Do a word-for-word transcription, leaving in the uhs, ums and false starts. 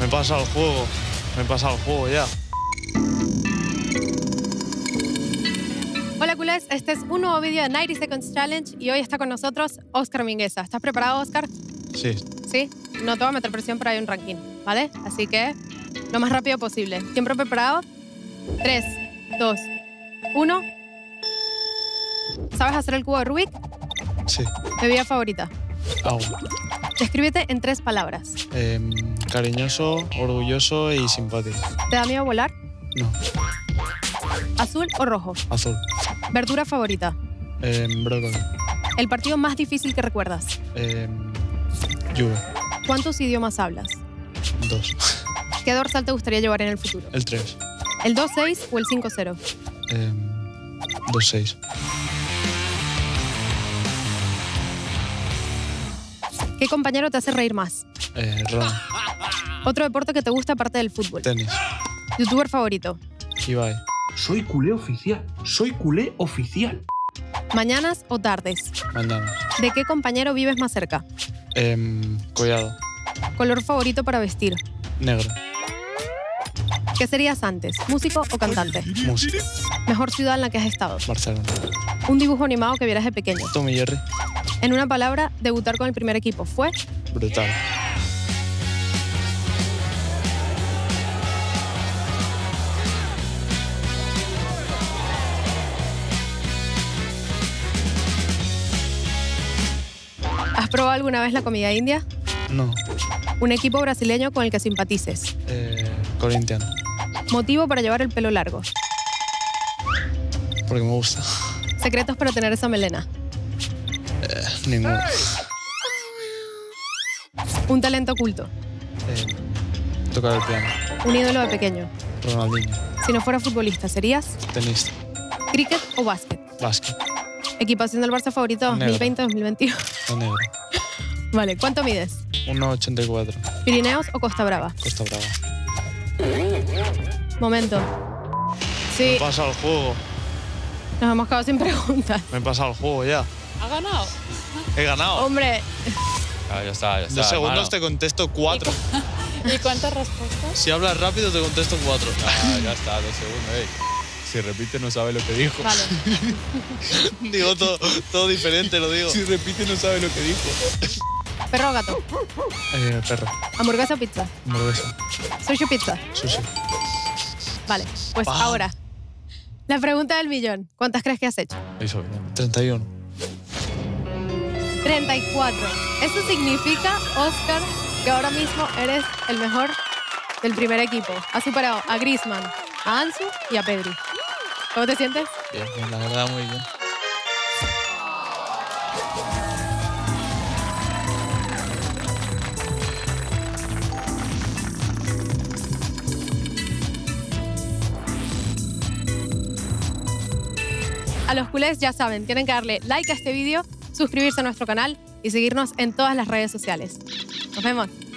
Me pasa el juego. Me pasa el juego ya. Hola culés, este es un nuevo vídeo de ninety Seconds Challenge y hoy está con nosotros Oscar Mingueza. ¿Estás preparado, Oscar? Sí. ¿Sí? No te voy a meter presión, pero hay un ranking, ¿vale? Así que lo más rápido posible. ¿Siempre preparado? tres, dos, uno. ¿Sabes hacer el cubo de Rubik? Sí. ¿Bebida favorita? Agua. Descríbete en tres palabras. Eh, cariñoso, orgulloso y simpático. ¿Te da miedo volar? No. ¿Azul o rojo? Azul. ¿Verdura favorita? Eh, brócoli. ¿El partido más difícil que recuerdas? Eh, Juve. ¿Cuántos idiomas hablas? Dos. ¿Qué dorsal te gustaría llevar en el futuro? El tres. ¿El dos seis o el cinco cero? Eh, dos seis. ¿Qué compañero te hace reír más? Eh, Ron. ¿Otro deporte que te gusta aparte del fútbol? Tenis. ¿YouTuber favorito? Ibai. Soy culé oficial. Soy culé oficial. ¿Mañanas o tardes? Mañana. ¿De qué compañero vives más cerca? Eh, Collado. ¿Color favorito para vestir? Negro. ¿Qué serías antes? ¿Músico o cantante? Música. ¿Mejor ciudad en la que has estado? Barcelona. ¿Un dibujo animado que vieras de pequeño? Tom y Jerry. En una palabra, debutar con el primer equipo fue... Brutal. ¿Has probado alguna vez la comida india? No. ¿Un equipo brasileño con el que simpatices? Eh, Corinthians. ¿Motivo para llevar el pelo largo? Porque me gusta. ¿Secretos para tener esa melena? Eh, ninguno. ¿Un talento oculto? Eh, tocar el piano. ¿Un ídolo de pequeño? Ronaldinho. Si no fuera futbolista, ¿serías? Tenista. ¿Cricket o básquet? Básquet. ¿Equipación del Barça favorito dos mil veinte dos mil veintiuno? El negro. Vale, ¿cuánto mides? uno ochenta y cuatro. ¿Pirineos o Costa Brava? Costa Brava. Momento. Sí, Me pasa el juego. nos hemos quedado sin preguntas. Me pasa el juego ya. ¿Ha ganado? He ganado. Hombre, Ah, ya está, ya está. Dos segundos hermano. te contesto cuatro. ¿Y cuántas respuestas? Si hablas rápido te contesto cuatro. Ah, ya está, dos segundos. Ey. Si repite no sabe lo que dijo. vale. Digo todo, todo diferente, lo digo. Si repite no sabe lo que dijo. ¿Perro o gato? Eh, perro. ¿Hamburguesa o pizza? Hamburguesa. ¿Sushi o pizza? Sushi. Vale, pues Ah. ahora. La pregunta del millón. ¿Cuántas crees que has hecho? Eso bien. treinta y uno. treinta y cuatro. Eso significa, Oscar, que ahora mismo eres el mejor del primer equipo. Has superado a Griezmann, a Ansu y a Pedri. ¿Cómo te sientes? Bien, bien, la verdad, muy bien. A los culés ya saben, tienen que darle like a este vídeo, suscribirse a nuestro canal y seguirnos en todas las redes sociales. Nos vemos.